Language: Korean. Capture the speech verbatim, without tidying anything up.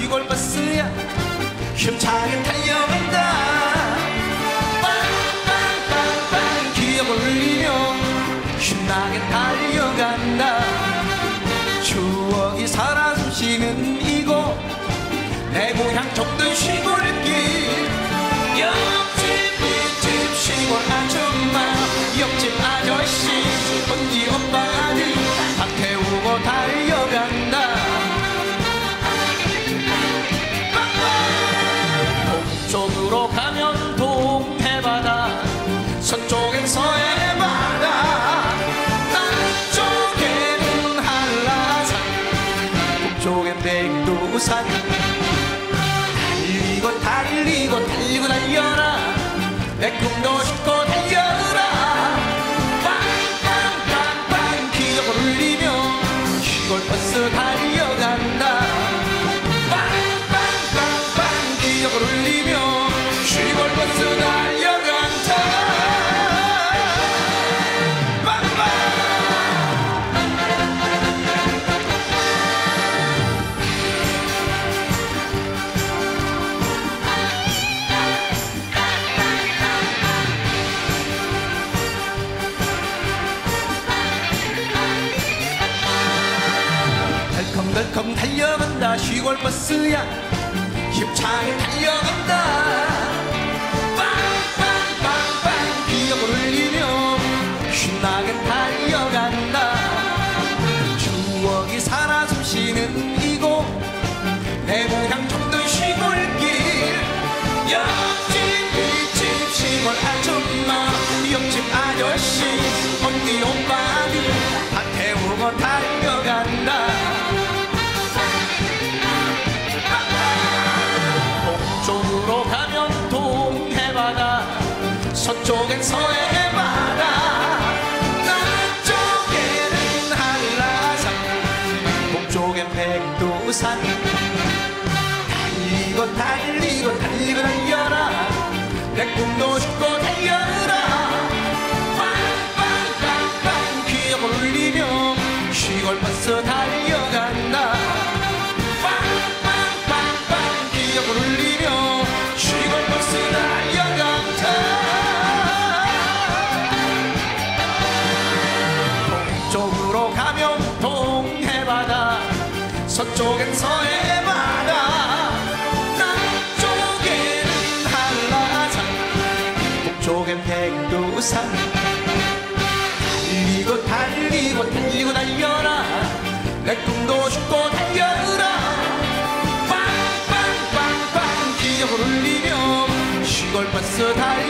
시골버스야 힘차게 달려간다. 빵빵빵빵 기억을 울리며 신나게 달려간다. 추억이 살아 숨쉬는 이곳 내 고향 정든 시골길. 옆집 윗집 시골 아줌마 옆집 아저씨 번지 오빠들 밥 태우고 달려간다. 동쪽으로 가면 동해바다 서쪽엔 서해바다 남쪽에는 한라산 북쪽엔 백두산. 달리고 달리고 달리고 달려라 내 꿈도 싣고 달려라. 빵빵빵빵 기억을 울리며 시골버스 달려간다. 빵빵빵빵 기억을 울리며 시골버스 달려간다. 빵빵. 덜컹 달려간다. 시골버스야 힘차게 달려간다. 빵빵빵빵 기억을 울리며 신나게 달려간다. 추억이 살아 숨쉬는 이곳 내 고향 정든 시골길. 옆집 윗집 시골 아줌마 옆집 아저씨 언니 오빠들 다 태우고 달려간다. 동쪽으로 가면 동해바다 서쪽엔 서해바다 남쪽에는 한라산 북쪽엔 백두산. 달리고 달리고 달리고 달려라 내 꿈도 싣고 달려라. 빵빵빵빵 기억을 울리며 시골버스 달려간다. 빵빵빵빵 기억을 울리며 시골버스 달려간다. 동쪽으로 가면 동해바다 서쪽엔 서해바다 남쪽에는 한라산 북쪽엔 백두산. 달리고 달리고 달리고 달려라 내 꿈도 싣고 달려라. 빵빵빵빵 기억을 울리며 시골버스 달려